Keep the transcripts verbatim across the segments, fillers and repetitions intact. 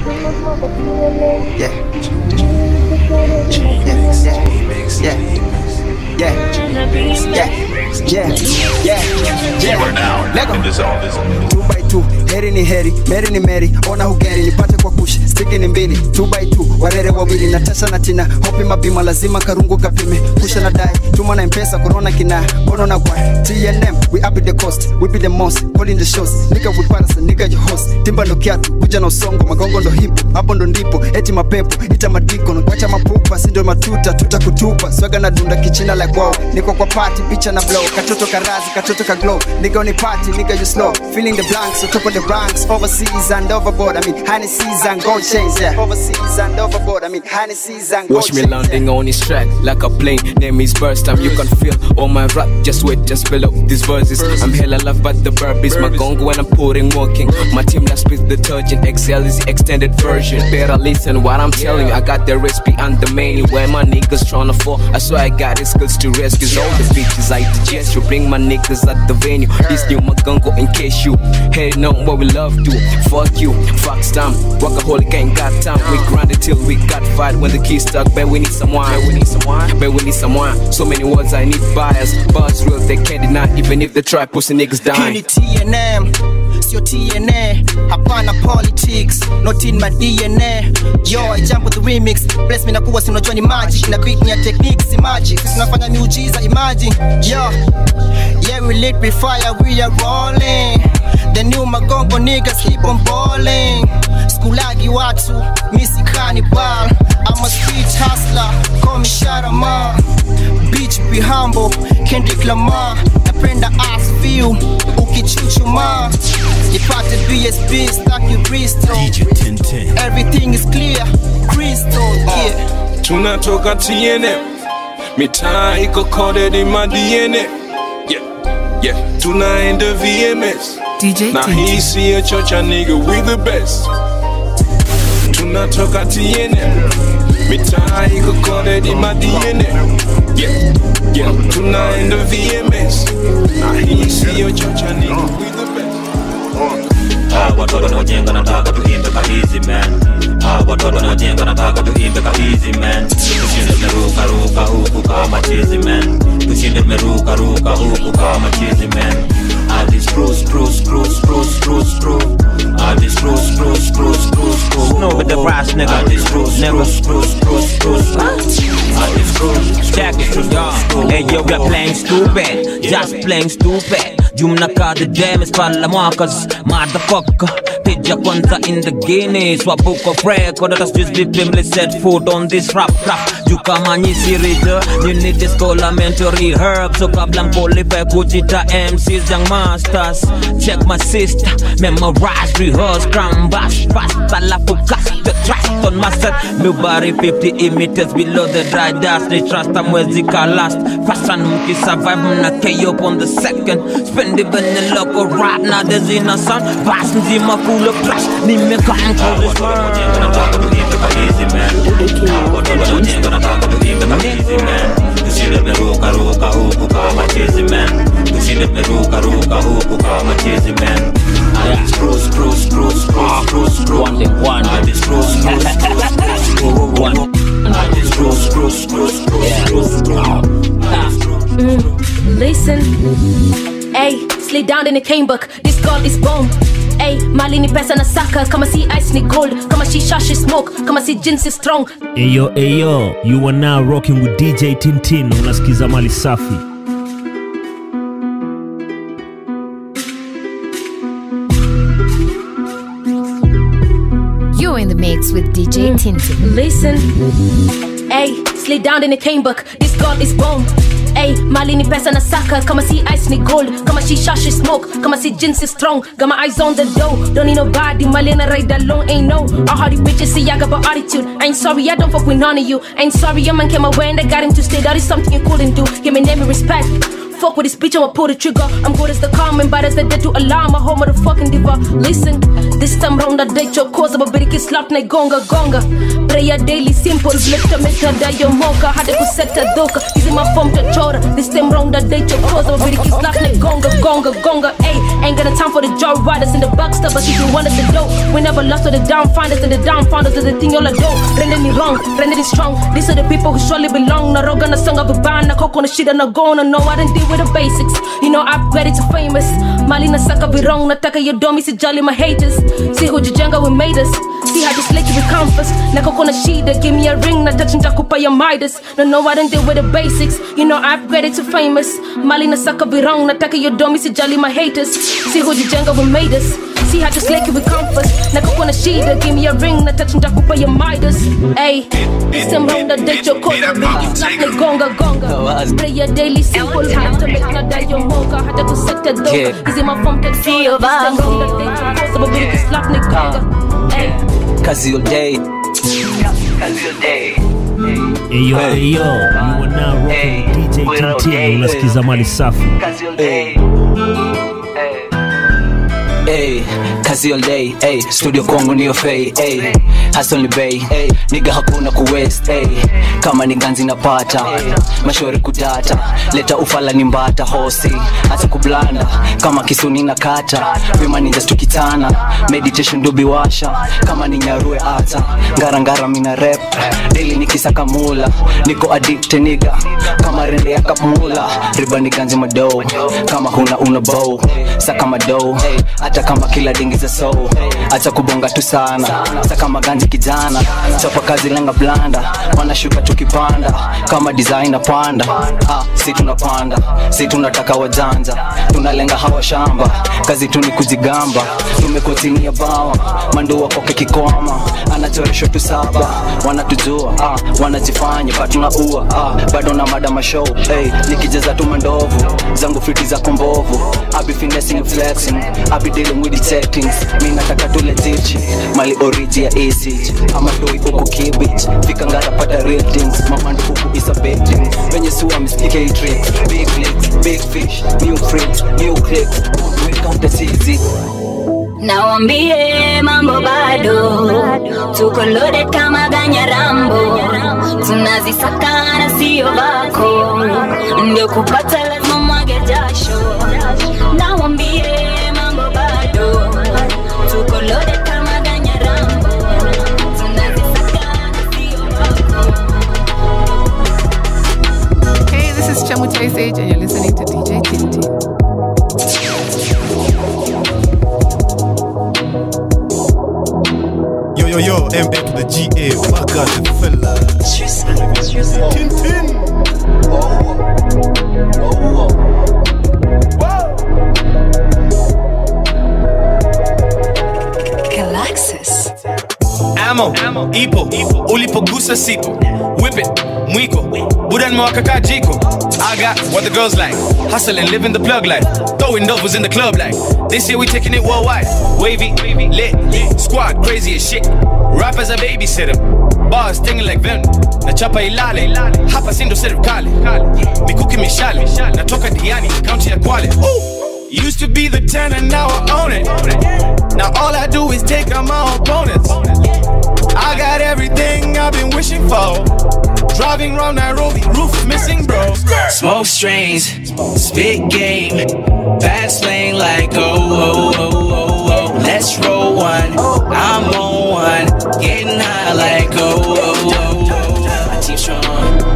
Yeah. Yeah. Yeah. Yeah. Yeah. Yeah. Yeah. You are now in the zone. Two by two, heri ni heri, meri ni meri, ona hugeri, nipate kwa push, stiki ni mbili, two by two, warere wawili, Natasha na Tina, hopi mabima, lazima karungu kapime, pusha na dai, tuma na mpesa, corona kina, bono na kwa, T N M, we up with the coast, we be the most, calling the shows, nigga with paras, nigga your host, timba ndo kiatu, kuja na usongo, magongo ndo hipo, hapo ndo ndipo, eti mapepo, ita madiko, nukwacha mapupa, sindo matuta, tuta kutupa, swaga na dunda kichina like wow, niko kwa party, picha na blow, katoto karazi, katoto ka glow, nigga on the party, nigga you slow, feeling the blanks, on top of the ranks, overseas and overboard, I mean, Hennessy's and gold chains, yeah, overseas and overboard, I mean, Hennessy's and gold Watch chains, me landing yeah. on his track, like a plane, name is burst time, you can feel all my rap, just wait, just fill up these verses, I'm hella love but the verb is my gongo when I'm putting working, my team that spits detergent, X L is the extended version, better listen what I'm telling you, I got the recipe and the menu, where my niggas tryna fall, I swear I got the skills to rescue all the bitches I suggest you, bring my niggas at the venue, this new magongo in case you heading on what we love to, fuck you, fuck stamp, workaholic ain't got time, we grind it till we got fight, when the key stuck, bet we need someone, bet we need someone, bet we need someone, so many words I need bias, buzz real they can't deny, even if they try pussy niggas dying. T N M, sio T N A, hapana politics, not in my D N A, yo I jump with the remix, bless me na kuwa sinojua ni magic, na beat ni ya techniques si magic, sisi tunafanya miujiza imagine, yo, yeah we lit with fire, we are rolling, the new magongo niggas keep on balling, skulagi watu, misi cannibal, I'm a street hustler, call me Sharama, bitch be humble, Kendrick Lamar, napenda ass view, ukichuchuma, nipate B S B, stack you Bristol, everything is clear, crystal, yeah. Tunatoka T N M, mitaa iko coded in my D N A, yeah, yeah, tunaenda V M S, D J na hii siyo chocha nigga, we the best. Tunatoka T N M, mitaa iko coded in my D N A, yeah, yeah, tunaenda V M S, na hii siyo chocha nigga, we the best. Ah, watoto na wajenga nataka tuimbe ka easy man. Ah, watoto na wajenga nataka tuimbe ka easy man. Tushinde meruka ruka huku kama cheesy man. Tushinde meruka ruka huku kama cheesy man. Ah, this screw screw screw screw screw screw. Ah, this screw screw screw screw screw. Snow with the brass nigga. Ah, this screw screw screw screw screw screw. Ah, this screw check it, yo. Hey yo, we're playing stupid, just playing stupid. Jumna ka the damn is pala mwakas, motherfucker. Pidja kwanza in the Guinness, wabuko freak, or that's just be pimly set food on this rap rap. You come on, you see reader, you need this parliamentary herb. So kablang qualify kujita M Cs young masters. Check my sister, memorize, rehearse, cram bash, fast, alafu cast the trust on my set. Nobody fifty meters below the dry dust. They trust I'm where zika last. Fast and monkey survive, mna K up on the second. Spend the vanilla local right now, there's in a sun. Vast and zima full of trash. Ni me come for this world. easy man. Watoto na wajenga nataka tuimbe ka easy man. Tushinde meruka ruka huku kama cheesy man. Tushinde meruka ruka huku kama cheesy man. I screw screw screw screw screw screw. One day one. I screw screw screw screw screw. One. I screw screw screw screw screw screw. Listen, ay, slid down in the cane book. This girl is bomb. Ay, mali ni pesa na saka. Kama si ice ni gold. Kama si shashi smoke. Kama si jeans is strong. Ayo, ayo, you are now rocking with D J Tintin. Unasikiza Mali Safi. You're in the mix with D J mm. Tintin. Listen, ay, slid down in the cane book. This girl is bomb. Ay, mali ni pesa na saka. Kama si ice ni gold. Kama si shashi smoke. Kama si jeans is strong. Got my eyes on the dough. Don't need nobody. Mali na ride alone. Ain't no. All hardy bitches see I got my attitude. I ain't sorry, I don't fuck with none of you. I ain't sorry, your man came away and I got him to stay. That is something you couldn't do. Give me name and respect. Fuck with this bitch, I'ma pull the trigger. I'm good as the calm and bad as the dead to alarm. A whole motherfucking diva. Listen, This time round I date your cause babiriki slap na gonga gonga. Prayer daily simple lifta meta dayo moka hade kuseta doka. Easy my form to chora. This time round I date your cause babiriki slap na gonga gonga gonga. Ay, ain't got a time for the job riders in the backstabbers. If you wanted to dope, we never lost to the down finders and the down founders. The thing y'all are dope. Render me wrong, render me strong. These are the people who surely belong. Na roga na song of a band, na coke on the shit and na gonna know I didn't deal with the basics. You know I upgraded to famous. Mali na saka be wrong, nataka your dummy si jolly my haters. See who Jenga we made us. See how just like you with comforts. Na coke on the shit, give me a ring, na touching jakupa your Midas. No no I didn't deal with the basics. You know I upgraded to famous. Mali na saka be wrong, nataka your dummy si jolly my haters. See who Jenga we made us. See how just like you with comfort. Na coke on the sheet, give me a ring, na touching jakupa your Midas. Ay, this time round the date your cause, it's like the gonga gonga. Play your daily simple, have to make na die your mocha, had to set the door. Is in my phone to feel bad. This time round the date your cause, but we can slap the gonga. Ay, cause your day, cause your day. Hey yo, hey yo, you are now rocking with D J Tintin. Unasikiza mali safi. Cause your day. Hey, kazi all day, hey, studio kwangu ndio fei, hey, hustle ni bay, hey, niga hakuna kuwaste, hey, kama ni ganzi napata, mashori kudata, leta ufala ni mbata, hosi, hata kublanda, kama kisuni na kata, wima ninja stukitana, meditation dubi washa, kama ni nyarue ata, ngara ngara mina rap, daily nikisaka mula, niko addicted niga, kama rende ya kapmula, riba ni ganzi madou, kama huna una bow, saka madou, hata kama kila dingi za soul, acha kubonga tu sana, saka maganji kijana, chapa kazi lenga blanda, wanashuka tukipanda, kama designer panda, ah, si tunapanda, si tunataka wajanja, tunalenga hawa shamba, kazi tu ni kujigamba, tumekotini ya bawa, mandu wako kikikwama, anachoresho tu saba, wanatujua, ah, wanajifanya, patuna ua, ah, bado na madama show, hey, nikijeza tu mandovu, zangu fiti za kombovu, I be finessing and flexing, I be dealing with the settings, mi nataka tu legit, mali origi ya acid, ama doi uko kibit, fika ngara pata ratings, mamandu huku isa betting, venye suwa mistake tricks, big licks, big fish, new friends, new clicks, we count the easy. Nawambie mambo bado, tuko loaded kama ganya rambo, tunazisaka na siyo bako, ndio kupata lazima mwage jasho. Nawambie mambo bado, tuko loaded kama ganya rambo, tunazisaka na siyo bako. Hey, this is Chamutai Sage and you're listening to D J Tintin. Yo, yo, yo, M back to the G A, my God, the fella. Tintin. Galaxis. Ammo, ipo, ulipogusa sipo, whip it, mwiko, budan mwaka kajiko. I got what the girls like, hustle and living the plug life, throwing doubles in the club like, this year we taking it worldwide, wavy, lit, squad crazy as shit, rappers a babysitter, bars stinging like venom, na chapa ilale, hapa sindo serikali, mikuki mishale, natoka diani, county ya Kwale. Used to be the ten and now I own it. Now all I do is take on my opponents. I got everything I've been wishing for. Driving round Nairobi, roof missing, bro. Smoke strains, spit game, fast lane like oh oh oh oh oh. Let's roll one, I'm on one, getting high like oh oh oh oh. My team strong.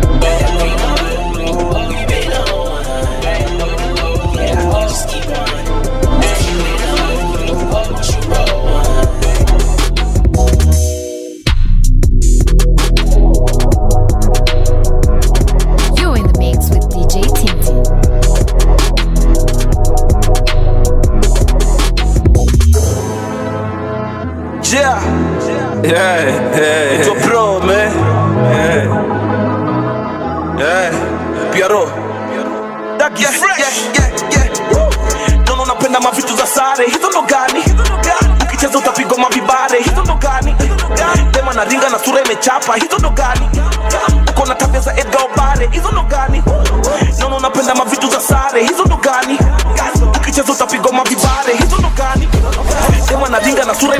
Yeah, yeah, yeah. Pro, man. Yeah. Yeah. Piero. Daki yeah, fresh. Yeah, yeah, yeah. Nono napenda mavitu za sare. Hizo ndo gani? Ukicheza utapigwa mavibare. Hizo ndo gani? Dema na ringa na sura imechapa. Hizo ndo gani? Uko na tabia za Edgar Obare. Hizo ndo gani? Nono napenda mavitu za sare. Hizo ndo gani? Ukicheza utapigwa mavibare. Hizo ndo gani? Dema na ringa na sura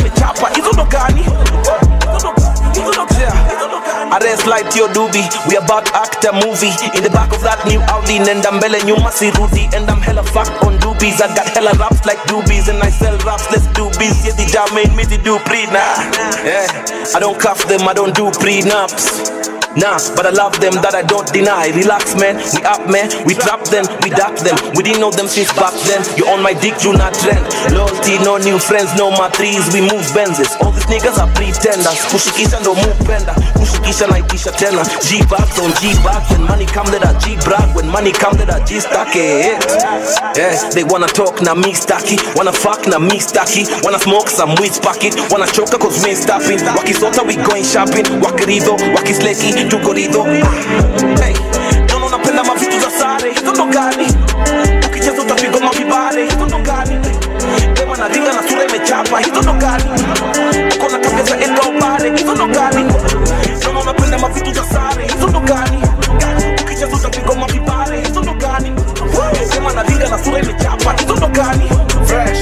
right, yo doobie. We about to act a movie. In the back of that new Audi, nenda mbele nyuma si rudi. And I'm hella fucked on doobies. I got hella raps like doobies, and I sell raps, let's do biz. Yeah, the jam made me to do pre, nah. Yeah, I don't cuff them, I don't do prenups. Nah, but I love them that I don't deny. Relax, man, we up, man. We trap them, we dap them. We didn't know them since back then. You on my dick, you not trend. Loyalty, no new friends, no matriz. We move Benzes. All these niggas are pretenders. Kushikisha no move bender. Kushikisha naitisha tena. G-bags on G-bags. When money come, let a G-brag. When money come, let a G-stack it. Yeah, they wanna talk, na me stacky. Wanna fuck, na me stacky. Wanna smoke some weed packet. Wanna choke, cause me stopping. Wakisota, we going shopping. Wakirido, wakisleki. Tukorido, hey, no no napenda mavitu za sare, hizo ndo gani? Ukicheza utapigwa mavibale, hizo ndo gani? Dema na dinga na sura imechapa, hizo ndo gani? Uko na tabia za enda ubale, hizo ndo gani? No no napenda mavitu za sare, hizo ndo gani? Ukicheza utapigwa mavibale, hizo ndo gani? Dema na dinga na sura imechapa, hizo ndo gani? Fresh.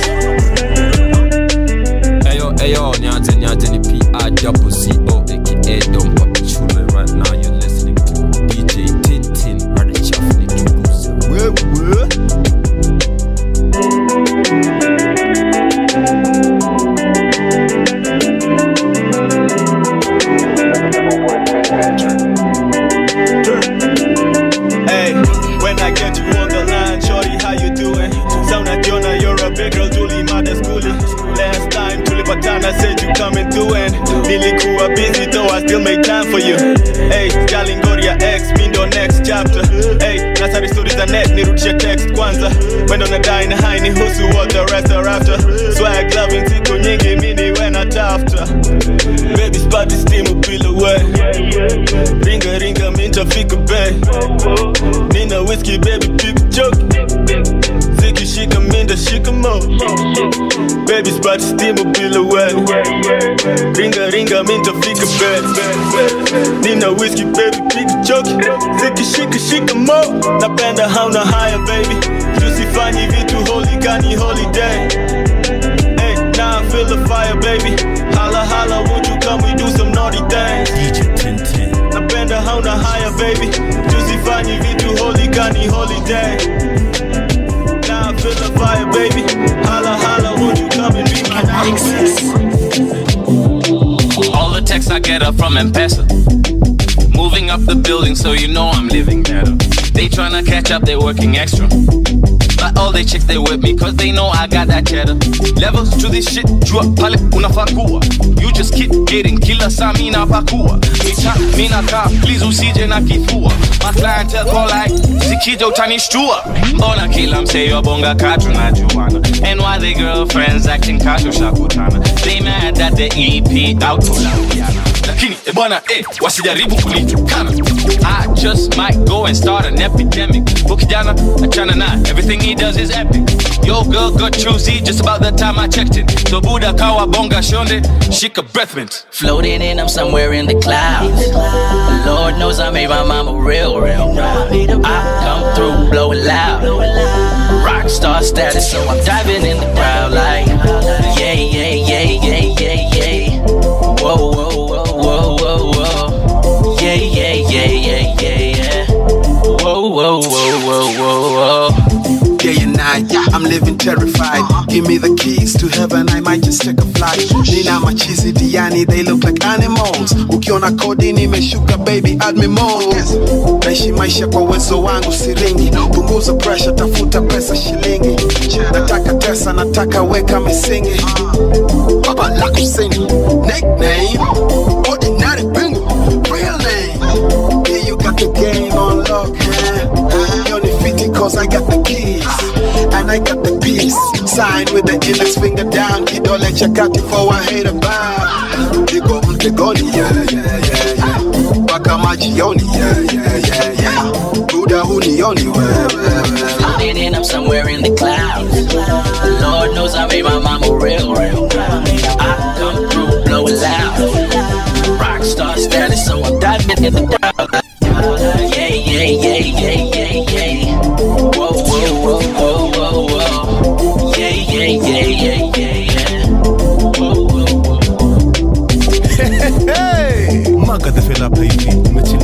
Ayo ayo, nyate nyate ni P I double C O aka Dom Papi Chule. Right now you're listening to D J Tintin, Brother Chuffnik. Where, where? Hey, when I get you on the line, shorty, how you doing? Sound like Jonah, you're a big girl, Julie, mother schooling. Last time, Tulipatana said you coming through and nilikuwa busy, though I still make time for you. Hey, Galingoria X, mindo next chapter. Hey, nasari stories za net, nirudishe text kwanza. Wendo na dine high, ni husu what the rest are after. Swag loving, siku nyingi, mini when I after. Baby, spot the steam a peel away. Ringa, ringa, minta, fika bay. Nina whiskey, baby, pick a joke. Ziki, shika, minda, shika mo. Baby, spot the steam a peel away. Ringa, ringa, minta, fika bay. Nina whiskey, baby, pick a joke. Ziki, shika, shika mo. Napenda hauna higher, baby. Tusifanyi vitu holy, kani holiday. Hey, now I feel the fire, baby. Holla, holla, won't you come, we do some naughty things. D J Tintin. Napenda hauna higher, baby. Tusifanyi vitu holy, kani holiday. Now I feel the fire, baby. Holla, holla, won't you come and be my access. All the texts I get are from M-Pesa. Moving up the building, so you know I'm living better. They tryna catch up, they working extra. But all they chicks, they with me, cause they know I got that cheddar. Levels to this shit, jua pale unafakua. You just keep getting kila saa mina pakua. Mita mina ka, please usije na kifua. My clientele call like, zikija utanishtua. Mbona kila mseyo bonga katu na juana. And why they girlfriends acting katu shakutana. They mad that the E P out to la uyana. Lakini, e bwana, eh, wasijaribu kulitukana. I just might go and start an epidemic. Bukijana, achana na, everything he does is epic. Yo, girl got choosy just about the time I checked in. So Buddha kawa bonga shonde, shika breath mint. Floating in, I'm somewhere in the clouds. Lord knows I made my mama real, real proud. I come through, blow it loud. Rockstar status, so I'm diving in the crowd like, yeah, yeah, yeah, yeah, yeah, yeah. Whoa, whoa, whoa, whoa, whoa, whoa. Yeah, yeah, yeah, yeah, yeah, yeah. Whoa, whoa, whoa, whoa, whoa, whoa. Day and night, I'm living terrified. Give me the keys to heaven, I might just take a flight. Nina machizi diani, they look like animals. Ukiona kodi nimeshuka, baby, add me more. Naishi maisha kwa uwezo wangu siringi. Punguza pressure, tafuta pesa shilingi. Nataka tesa, nataka weka misingi. Baba la kusini, nickname ordinary bingo, real name. Yeah, you got the game on lock, yeah. You're defeated cause I got the keys. And I got the peace. Sign with the index finger down. Kidole chakati for a hater bound. Digo mtegoni, yeah, yeah, yeah, yeah. Baka majioni, yeah, yeah, yeah, yeah. Buddha hunioni, yeah, yeah, yeah. Floating in, I'm somewhere in the clouds. The Lord knows I made my mama real, real proud. I come through, blow it loud. Rockstar status, so I'm diving in the crowd. Yeah, yeah, yeah, yeah, yeah, yeah. Whoa, whoa, whoa, whoa, whoa, whoa. Yeah, yeah, yeah, yeah, yeah, yeah. Whoa, whoa, whoa. Hey, Maga the fella baby.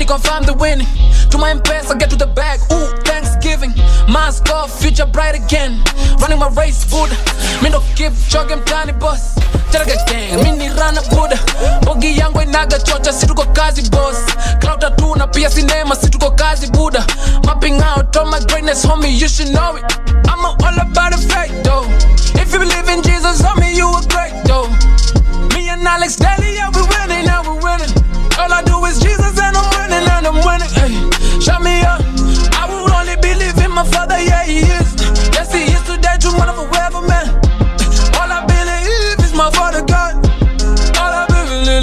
confirm the winning. To my M-Pesa, get to the bag. Ooh, Thanksgiving. Mask off, future bright again. Running my race, Buddha. Me no keep jogging, tiny boss. Jalaga gang, mini rana Buddha. Bogi yangu inaga chocha, situko kazi boss. Cloud tattoo na pia cinema, situko kazi Buddha. Mapping out all my greatness, homie, you should know it. I'm all about the faith, though. If you believe in Jesus, homie, you are great, though. Me and Alex Daly, yeah, we winning, now we winning. All I do is Jesus and I'm winning, and I'm winning. Hey, shut me up. I would only believe in my Father, yeah, he is. Yes, he is today, tomorrow, forever, man. All I believe is my Father God. All I believe,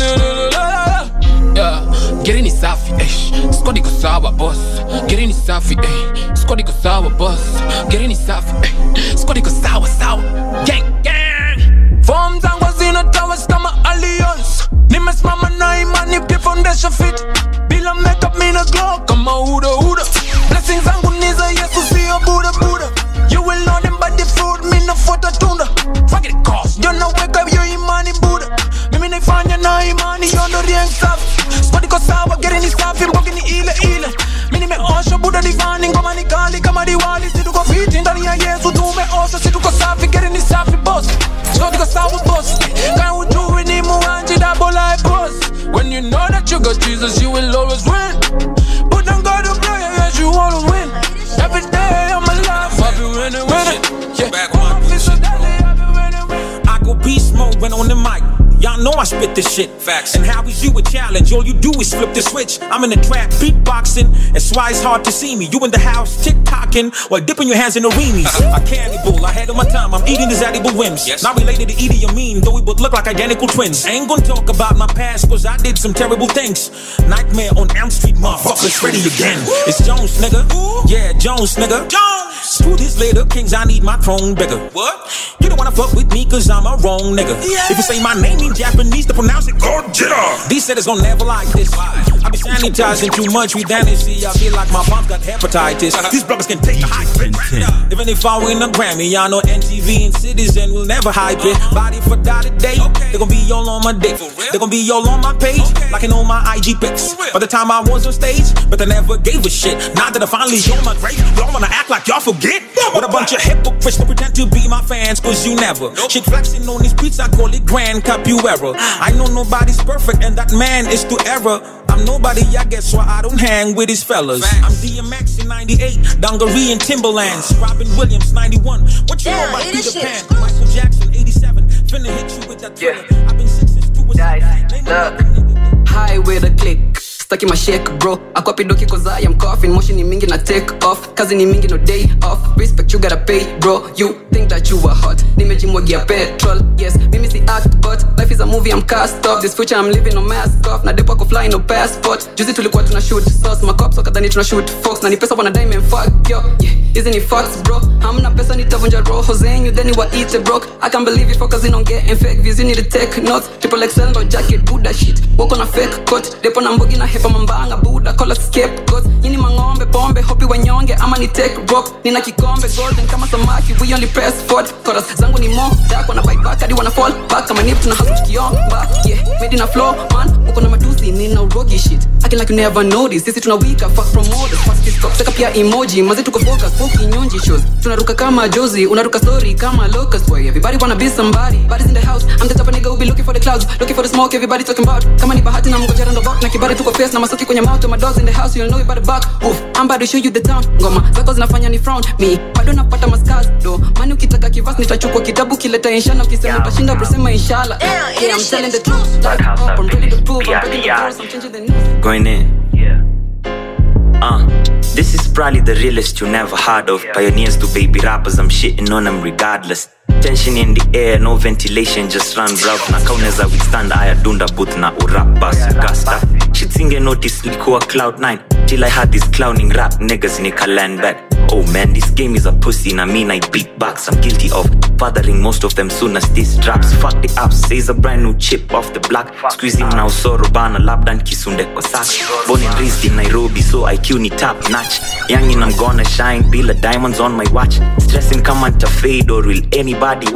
yeah. Get in his safi, eh. Squad iko sawa, boss. Get in his safi, eh. Squad iko sawa, boss. Get in his safi, eh. Squad iko sawa, sawa. Gang, gang. Form zangu zina towers kama alliance. Nimesimama na imani pia foundation fit. Bila makeup mina glow kama huda huda. Blessings zangu ni za Yesu sio Buddha Buddha. You will know them by the fruit, me no fuata tunda. Forget it cost, you know wake up your imani Buddha. Mimi naifanya na imani yondo rieng safi. Squad iko sawa, get in his safi, mbogi ni ile ile. Mimi nimeosha Buddha divani, ngoma ni kali kama diwali. Situko fiti ndani ya Yesu tumeosha, situko safi, get in his safi boss. Squad iko sawa boss. Kaya ujui ni muanji double life boss. When you know that you got Jesus, you will always win. But don't go to play, yes, you wanna win. Every day of my life, I've been winning, winning. Yeah, back on my fist, I go beast mode when on the mic. Y'all know I spit this shit. Facts. And how is you a challenge? All you do is flip the switch. I'm in the trap, beatboxing. That's why it's hard to see me. You in the house, tick-tocking, while dipping your hands in the remies. A cannibal, ahead of my time. I'm eating his edible whims. Yes. Not related to Idi Amin, though we would look like identical twins. I ain't gonna talk about my past, cause I did some terrible things. Nightmare on Elm Street, motherfuckers, ready again. It's Jones, nigga. Yeah, Jones, nigga. Jones! Two days later, kings, I need my throne bigger. What? You don't wanna fuck with me, cause I'm a wrong nigga. Yeah. If you say my name in Japanese, to pronounce it Gojira. These said it's gonna never like this. I be sanitizing too much with Hennessy. I feel like my mom's got hepatitis. These brothers can take a hike. Even if I win a Grammy, I know N T V and Citizen will never hype it. Body for dollar day, they gon' be all on my dick. They gon' be all on my page, like in all my I G pics. By the time I was on stage, but I never gave a shit. Now that I finally on my grave, y'all wanna act like y'all forget. What a bunch of hypocrites that pretend to be my fans, cause you never. Shit flexing on these beats, I call it grand capuera. I know nobody's perfect and that man is to error. I'm nobody, I guess why I don't hang with these fellas. I'm D M X in ninety-eight, Dungaree and Timberlands, Robin Williams ninety-one. What you know about Peter Pan? Michael Jackson eighty-seven, finna hit you with that thriller. I've been sick since two was high with a click. Stuck in my shake, bro. Ako pidoki cause I am coughing. Motion ni mingi na take off. Kazi ni mingi no day off. Respect you gotta pay, bro. You think that you were hot. Nimejimwagia petrol. Yes, mimi si act but life is a movie, I'm cast off. This future I'm living no mask off. Na depo ako fly no passport. Juzi tulikuwa tuna shoot sauce. Makops wakadhani tuna shoot fox. Na ni pesa wana diamond fuck yo. Yeah, hizi ni fox bro. Hamna pesa nitavunja roho zenyu. Then you were eat broke. I can't believe it focusing on getting fake views. You need to take notes. Triple X L no jacket, Buddha shit. Walk on a fake coat. Depo na mbogi na hepa mambanga Buddha call us scapegoats. Yini mangombe pombe hopi wanyonge ama ni take rock. Nina kikombe golden kama samaki. We only press forward. Chorus zangu ni mo dark wana bite back hadi wana fall back kama nip tuna hustle tukiomba. Yeah, made in a flow man. Uko na matusi nina urogi shit. Acting like you never noticed. Sisi tuna wika fuck promoters. Fuck this cop seka pia emoji. Maze tuko focus fuki nyonji shows. Tunaruka kama Josie. Unaruka story kama locust boy. Everybody wanna be somebody. Body's in the house. I'm the type of nigga who be looking for the clouds. Looking for the smoke. Everybody talking about. Kama ni bahati na mgoja rando back. Na kibari tuko face na masoki kwenye mouth. My dogs in the house, you'll know it by the back. Oof, I'm about to show you the town. Ngoma zako zinafanya ni frown me. Bado napata mascars do. Mani ukitaka kivas nitachukua kitabu kileta inshallah. Ukisema utashinda bro sema inshallah. Yeah, I'm telling the truth. Like up, I'm ready to prove. I'm breaking the rules, I'm changing the news. Going in. Yeah. Uh, this is probably the realest you never heard of. Pioneers to baby rappers, I'm shitting on them regardless. Tension in the air, no ventilation, just run bruv. Na kauneza withstand aya dunda booth na urap bass gasta. Shit singe notice likuwa cloud nine. Till I had this clowning rap niggas nika land back. Oh man, this game is a pussy na mean I beatbox. I'm guilty of fathering most of them soon as this drops. Fuck the apps, says a brand new chip off the block. Squeezing now so robana labdan kisunde kwa sack. Born and raised in Nairobi so I Q ni top notch. Young and I'm gonna shine, bill of diamonds on my watch. Stressing come on to fade or will anybody watch?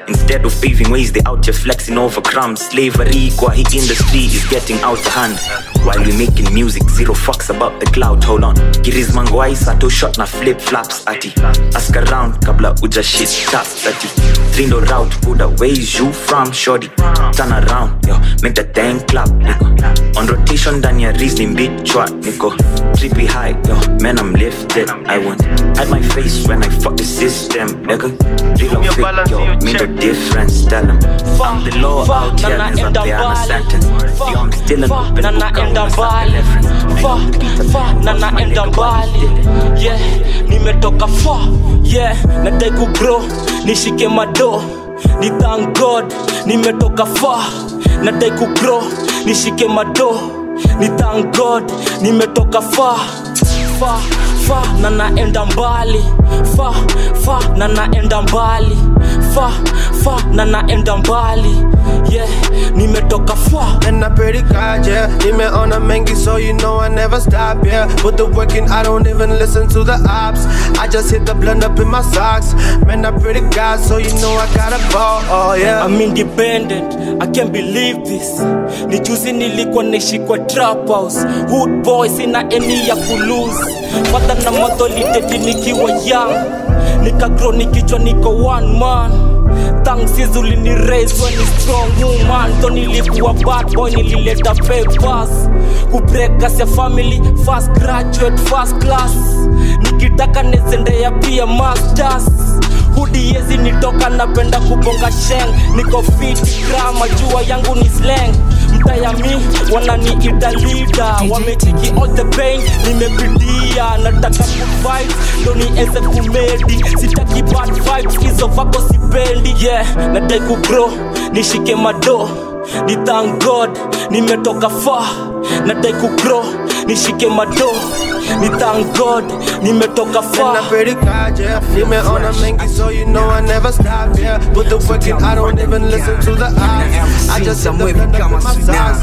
Instead of paving ways, they out here flexing over crumbs. Slavery, kwa hii industry is getting out of hand. While we making music, zero fucks about the clout. Hold on, Giriz Mangwai sato shot na flip flaps ati. Ask around, kabla uja shit taps ati. Trindo route, Buddha, where is you from, shorty? Turn around, yo, make the thing clap, nigga. On rotation, done ya reasoning beat chwat, nigga. Trippy high, yo, man I'm lifted. I won't hide my face when I fuck the system, nigga. Real or fake, yo, me no difference, tell them. I'm the law out here, as I'm there on a sentence. Yo, I'm still in the middle, naenda mbali, fa, fa, na naenda mbali. Yeah, nimetoka fa, yeah, nadai kugrow, nishike mado. Ni thank God, nimetoka fa, nadai kugrow, nishike mado. Ni thank God, nimetoka fa, fa, fa, na naenda mbali. Fa, fa, na naenda mbali. Fa, fa, na naenda mbali. Yeah, nimetoka fa. And I pretty God, yeah. Nimeona mengi, so you know I never stop, yeah. Put the work in, I don't even listen to the ops. I just hit the blend up in my socks. Man, I pretty God, so you know I got a ball, oh yeah. I'm independent, I can't believe this. Ni juzi nilikuwa nishi kwa trap house. Hood boys ina eni ya kulose. Fata na moto liteti nikiwa young. Nika grow nikijua niko one man. Thanks is uli ni raise when ni strong woman. To nilikuwa bad boy nilileta papers. Kubreka ya family, fast graduate, first class. Nikitaka nezende ya pia masters. Hudi yezi nitoka napenda kubonga sheng. Niko fit grama jua yangu ni slang. Mtaya mi wanani ita leader. Wametiki all the pain nimepitia. Nataka kufight ndo ni eze kumedi. Sitaki bad vibes hizo vako sipendi. Yeah, nadai kugrow nishike mado. Ni thank God nimetoka far. Nadai kugrow nishike mado. Ni thank God nimetoka far. And I pretty God, yeah. Nimeona mengi, so you know I never stop, yeah. Put the work in, I don't even listen to the odds. I just hit the blend up in my socks.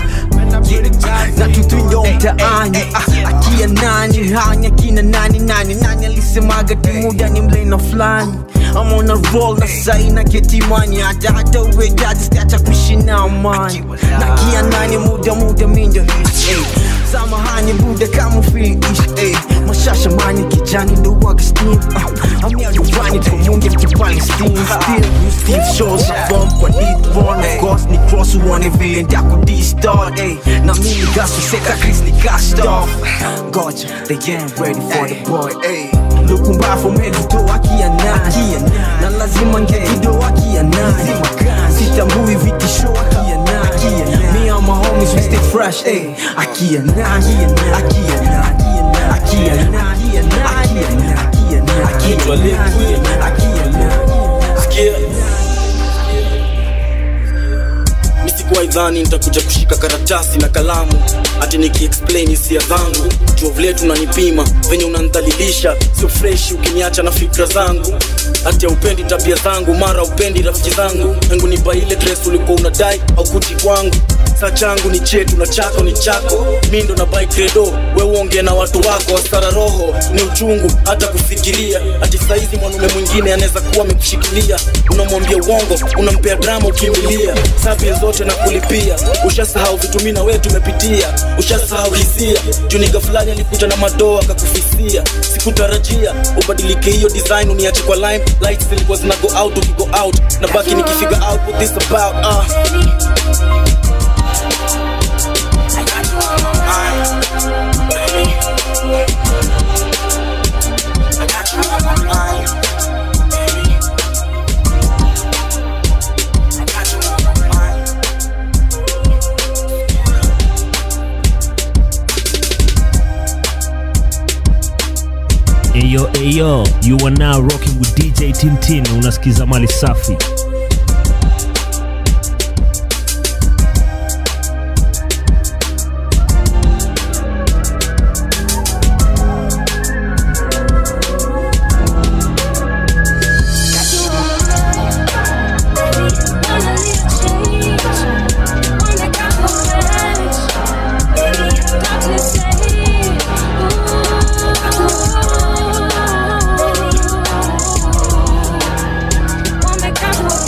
Na tutunyo mtaani akia nani hanya kina nani nani nani alisemaga timuda ni mlena flani. I'm on a roll na saina ketimani. Hata hata uwe daddy stacha kushina amani. Na kia nani muda muda minjo hey. Samahani buda kama feel ish hey. Mashasha mani kijani ndo waga steam uh, I'm here to run it from mungi mkipani steam. Still you still shows a bump on it born of course ni cross one villain dako D-start hey. Na mimi gasu seka Chris ni cast off. Gotcha, they getting ready for the boy hey. Looking back from head to toe akia nani. Na lazima ngeti do akia nani. Sitambui vitisho akia nani. Me and my homies we stay fresh hey. Akia nani. Akia nani. Akia nani. Akia nani. Akia nani. Akia nani. Nisikuwa idhani nitakuja kushika karatasi na kalamu ati niki-explain hisia zangu. Jua vile tunanipima, venye unanidhalilisha. Sio fresh ukiniacha na fikra zangu. Ati upendi tabia zangu, mara upendi rafiki zangu. Yangu ni ba ile dress ulikuwa unadai au kuti kwangu. Saa changu ni chetu na chako ni chako. Mimi ndo na buy credo, wewe uongee na watu wako. Asara roho ni uchungu hata kufikiria. Ati saizi mwanaume mwingine anaweza kuwa amekushikilia. Unamwambia uongo, unampea drama ukimbilia. Sabi zote na kulipia. Ushasahau vitu mimi na wewe tumepitia. Ushasahau hisia. Juniga fulani alikuja na madoa akakufisia. Sikutarajia ubadilike hiyo design uniache kwa line. Lights zilikuwa zina go out ukigo out. Na baki nikifigure out what this about uh. Ayo, ayo, you are now rocking with D J Tintin. Unasikiza mali safi. Come on.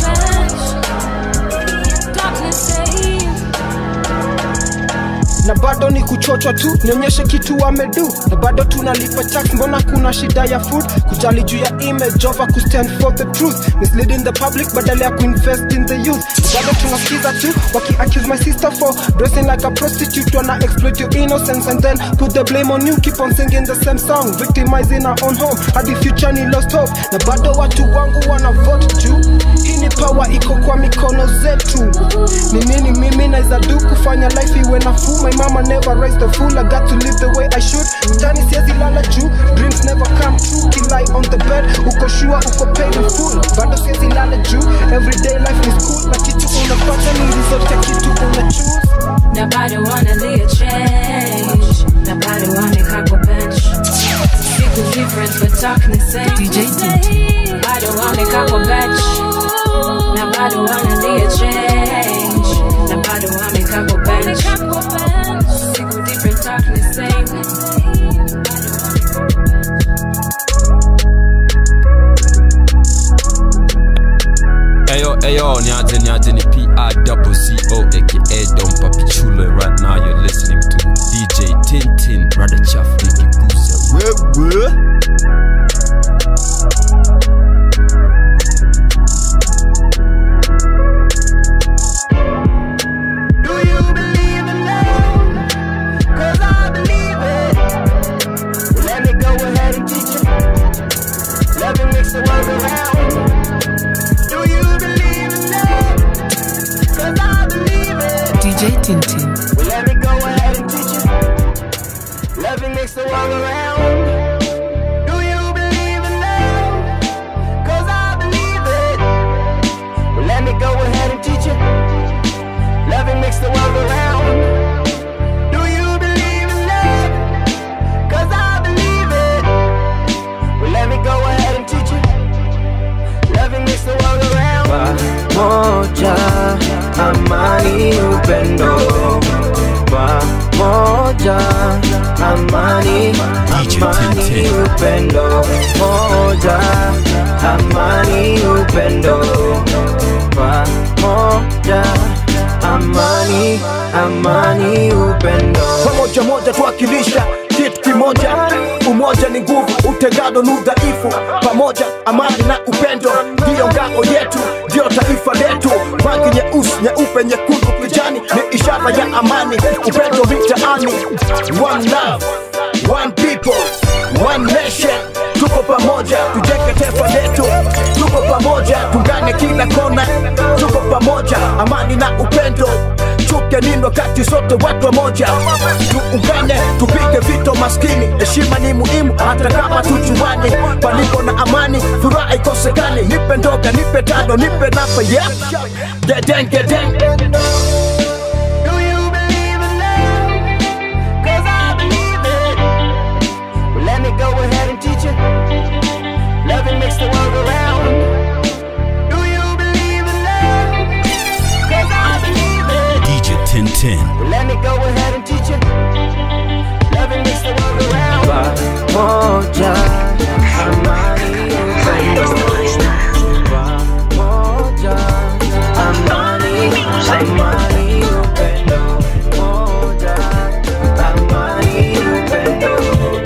kuchochwa tu nionyeshe kitu wamedu, na bado tunalipa tax, mbona kuna shida ya food? Kujali juu ya image over ku stand for the truth, misleading the public badala ya kuinvest in the youth. Bado tunasikiza tu waki accuse my sister for dressing like a prostitute, wanna exploit your innocence and then put the blame on you. Keep on singing the same song, victimizing our own home, hadi future ni lost hope, na bado watu wangu wana vote juu. Hii ni power iko kwa mikono zetu. Ni nini mimi naeza do kufanya life iwe nafuu? My mama never raised a fool, I got to live the way I should. Mtani siezi lala juu, dreams never come true. Kill lie on the bed, uko sure uko paid in full. Bado siezi lala juu, everyday life is cool. Na kitu unapata ni result ya kitu una choose. Na bado wanna see a change, na bado wanna kako bench. Siku different but talking the same. D J Tintin. Bado wanna kako bench, na bado wanna see a change, na bado wanna kako bench. Siku different talking the same. Ayo, ayo, nyaje, nyaje ni P I double C O aka Don Papi Chulo. Right now you're listening to D J Tintin, Brother Chaff, Nicky Gusa. Where, where? Tintin. Well, let me go ahead and teach you. Loving makes the world around. Do you believe in love? Cause I believe it. Well, let me go ahead and teach you. Loving makes the world around. Do you believe in love? Cause I believe it. Well, let me go ahead and teach you. Loving makes the world around. Pamoja, amani upendo. Pamoja, amani, amani upendo. Pamoja, amani upendo. Pamoja, amani, amani upendo. Pamoja moja tuwakilisha kitu kimoja. Umoja ni nguvu, utengano ni udhaifu. Pamoja, amani na upendo, ndiyo ngao yetu, ndiyo taifa letu. Rangi nyeusi, nyeupe, nyekundu, kijani ni ishara ya amani, upendo mitaani. One love, one people, one nation. Tuko pamoja, tujenge taifa letu. Tuko pamoja, tungane kila kona. Tuko pamoja, amani na upendo. Chuke nino kati sote watu wamoja. Tuungane, tupige vito maskini. Heshima ni muhimu hata kama tujuane. Palipo na amani, furaha ikosekani. Nipe ndoga, nipe tano, nipe napa, yeah. Gedeng, gedeng. Let me go ahead and teach you. Loving makes the world around. Do you believe in love? Cause I believe it. D J Tintin. Let me go ahead and teach you. Loving makes the world around. Pamoja, amani upendo. Pamoja, amani, amani upendo. Pamoja, amani upendo.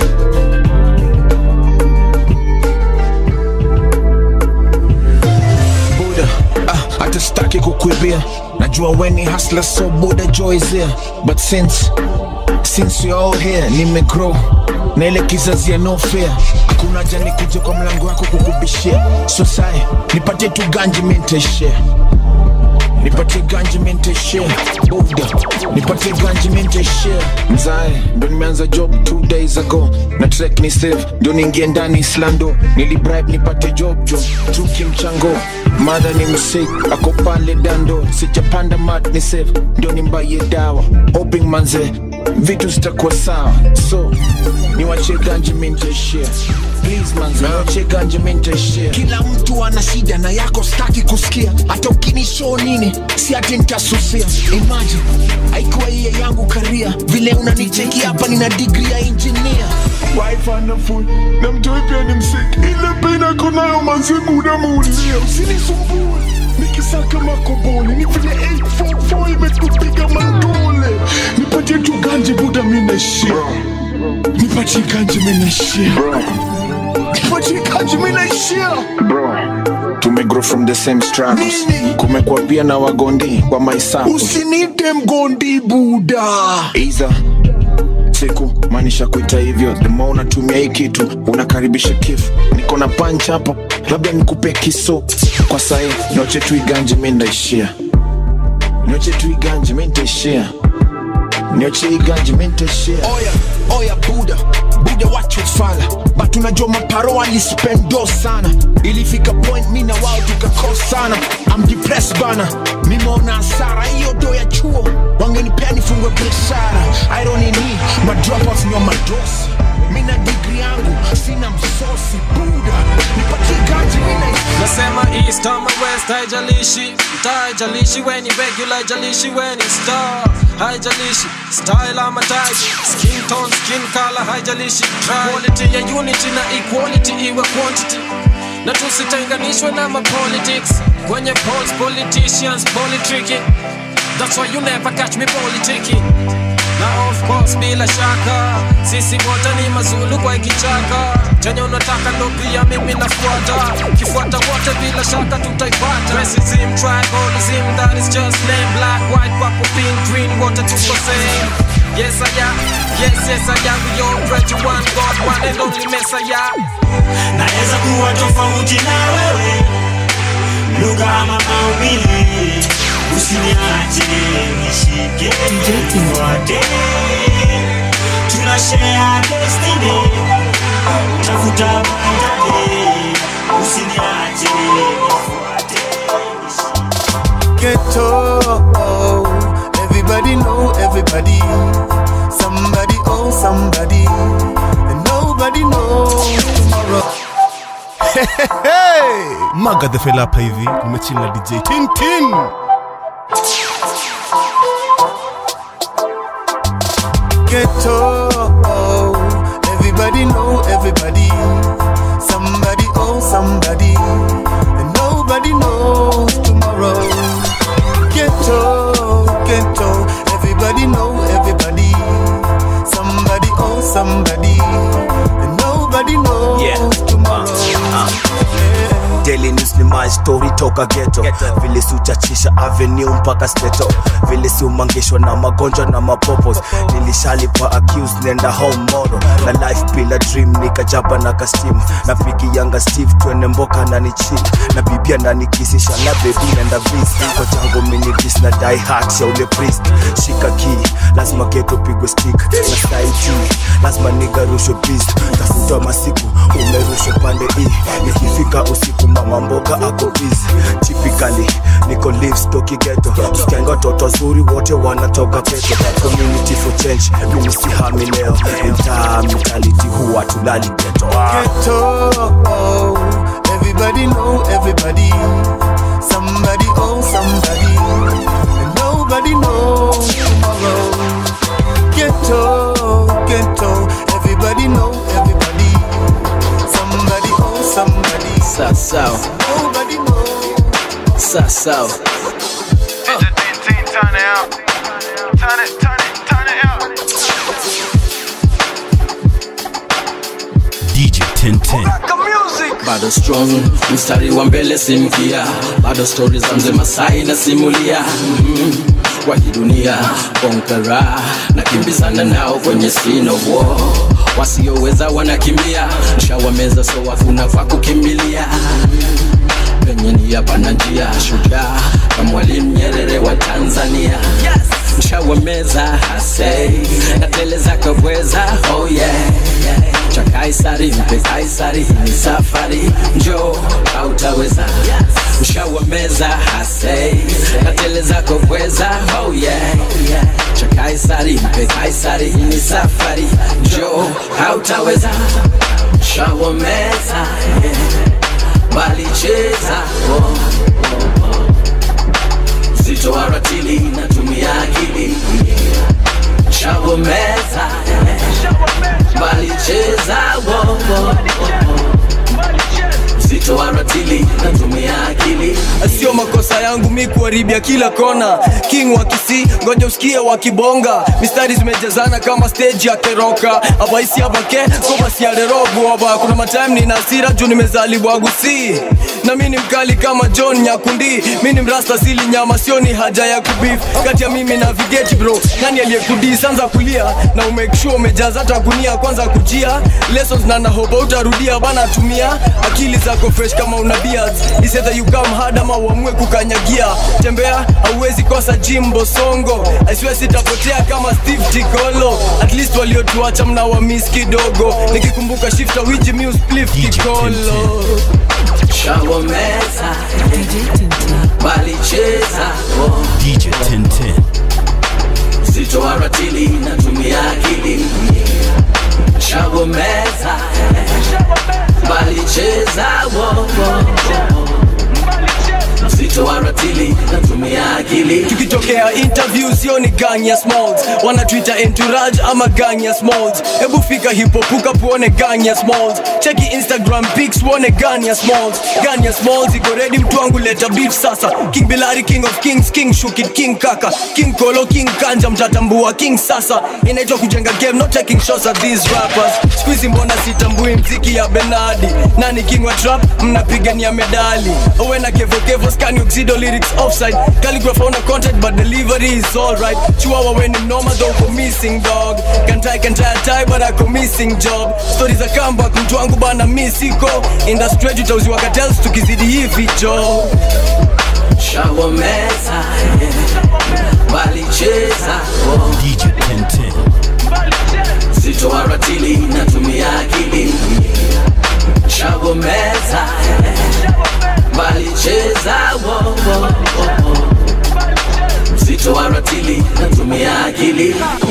Hata staki kukuibia, najua weni hustler so Buddha joy is here. But since, since we're all here, nimegrow na ile kizazi ya no fear. Hakuna haja nikuje kwa mlango wako kukubishia. So sai, nipatie tu ganji mente share. Nipatie ganji mente share. Buddha, nipatie ganji mente share. Mzae, ndo nimeanza job two days ago. Na track ni save, ndo ningie ndani Islando. Nili bribe nipate job job, tuki mchango. Mother ni msik, ako pale dando. Sijapanda mat ni save, ndo nimbaye dawa. Hoping manze, vitu zitakuwa sawa. So, niwache ganji mente share. Please manze, niwache ganji mente share. Kila mtu ana shida na yako staki kusikia. Hata ukinishow nini, si ati nitasusia. Imagine, haikuwa iye yangu career. Vile unanicheki hapa nina degree ya engineer. Wife ana full, na mtoi pia ni msik. Ile pena kunayo manze muda muulia. Usinisumbue. nikisaka makobole ni vile eight four four imetupiga mandole. Nipatie tu ganje buda minaishia, nipatie ganje minaishia, nipatie ganje minaishia. Tumegrow from the same strands. Kumekuwa pia na wagondi kwa maisa. Usinite mgondi buda Eiza siku manisha kuita hivyo. The more unatumia hii kitu unakaribisha kifo. Niko na punch hapo, labda nikupe kiso. Kwa sahi noche tu iganje mendaishia, noche tu iganje mendaishia, noche iganje mendaishia. Oya, oya buda, buda wacho fala. But unajua maparo walispendo sana. Ilifika point mina wao tukakosana. I'm depressed bana, nimeona hasara. Hiyo do ya chuo wangenipea nifungwe biashara. I don't need me, my dropouts nyo madosi. Mina degree yangu, sina msosi buda. Nipatie gaji mina nasema east ama west haijalishi. Haijalishi when you regular, haijalishi when you star. Haijalishi style ama type, skin tone, skin color, haijalishi. Quality ya unity na equality iwe quantity. Na tusitenganishwe na ma politics. Kwenye polls, politicians, politicking. That's why you never catch me politicking. Na of course bila shaka sisi wote ni mazulu kwa kichaka. Chenye unataka ndo pia mimi nafuata. Kifuata wote bila shaka tutaipata. Racism, tribalism, that is just name. Black, white, purple, pink, green, wote tuko same. Yes I am, yes yes I am. We all pray to one God, one and only Messiah. Naweza kuwa tofauti na wewe, lugha ama maumbile. Usiniache nishike tufuate, tunashare destiny. Tafuta bandade, usiniache nifuate. Ghetto, everybody know everybody. Somebody owe somebody, and nobody knows tomorrow. Hey, hey, hey. Maga the fella hapa hivi, nimechini na D J Tintin. Ghetto, everybody know everybody. Somebody owe somebody, and nobody knows tomorrow. Ghetto, ghetto, everybody know everybody. Somebody owe somebody, and nobody knows yeah. tomorrow. Uh, uh. Yeah. Daily news ni my story toka ghetto. Vile si uchachisha avenue mpaka steto. Vile si umangishwa na magonjwa na mapopos. Nilishalipa accused nenda home moro. Na life bila dream nikajaba na kastim. Na piki yanga Steve twende mboka na ni chill. Na bibia na nikisisha na baby nenda beast. Kwa jango minitis na die hard ya ule priest. Shika key, lazima ghetto pigwe stick. Na style G, lazima nigga rusho beast. Tafuta masiku, umerusho pande E. Nikifika usiku mama mboga ako busy. Typically niko livestock ghetto. Tukianga toto zuri wote wanatoka peto. Community for change, mimi si hami leo. Mtaa mentality huwa tulali ghetto. Ghetto, everybody know everybody. Somebody owe somebody, and nobody knows tomorrow. Ghetto, ghetto, everybody know everybody. Somebody owe somebody. So, so. Nobody knows. So, so. Turn it out. Turn it, turn it, turn it out. D J Tintin. Bado strong, mstari wa mbele simkia. Bado stories za mzee Masai na simulia. Mm, kwa hii dunia, konkara na kimbizana nao kwenye scene of war. Wasioweza wanakimbia, shawameza so wafuna fa kukimbilia. Penye ni hapa na njia, shujaa kama Mwalimu Nyerere wa Tanzania. Shawameza hasei, na tele za kabweza, oh yeah, yeah. Cha Kaisari, mpe Kaisari, ni safari, njoo, hautaweza. Shawameza hasei, na tele za kabweza, oh yeah, yeah. Cha Kaisari, mpe Kaisari, ni safari, njoo, hautaweza. Shawameza, yeah. Walicheza, oh, oh, oh. Zito wa ratili natumia akili. Shawameza, walicheza, oh, oh, oh. Zito wa ratili natumia akili. Sio makosa maisha yangu mi kuharibia kila kona. King wa Kisii, ngoja usikie wakibonga. Mistari zimejazana kama stage ya keroka. Hapa isi hapa ke, koba si aderogo. Hapa kuna matime nina hasira juu nimezaliwa Gusii. Na mi ni mkali kama John Nyakundi. Mi ni mrasta sili nyama sioni haja ya kubif. Kati ya mimi na Vigeti bro, nani aliyekudi sanza kulia. Na umake sure umejaza takunia kwanza kujia. Lessons na na hope utarudia bana tumia. Akili zako fresh kama una beards. Is either you come hard ama uamue kukanyagia. Tembea, hauwezi kosa Jimbo Songo. I swear sitapotea kama Steve Tikolo. At least waliotuacha mna wa miss kidogo. Nikikumbuka shifter wiji muse spliff kikolo. Shawo meza D J Tintin Balicheza D J Tintin Sitoa ratili natumia akili. Shawo meza Balicheza Sitoa ratili natumia akili. Tukitokea interview sio ni gang ya Smalls. Wana Twitter entourage ama gang ya Smalls. Ebu fika hipopuka puone gang ya Smalls. Cheki Instagram pics uone gang ya Smalls. Gang ya Smalls iko ready mtu wangu leta beef sasa. King Bilari king of kings, king Shukit, king Kaka, king Kolo, king Kanja mtatambua king sasa. Inaitwa kujenga game, not taking shots at these rappers. Squeezy mbona sitambui mziki ya Benadi. Nani king wa trap mnapigania medali. Owe na kevo kevo scan you Xido lyrics offside. Calligraph on a content but delivery is alright. Chihuahua when in normal don't go missing dog. Can't tie, can't tie, tie but I go missing job. Stories a comeback mtu wangu bana misiko. Industry tutauziwa cartels tukizidi hivi job. Shawo meza Balicheza D J Tintin Sitoa ratili natumia akili. Shawo meza Balicheza Sitoa ratili natumia akili.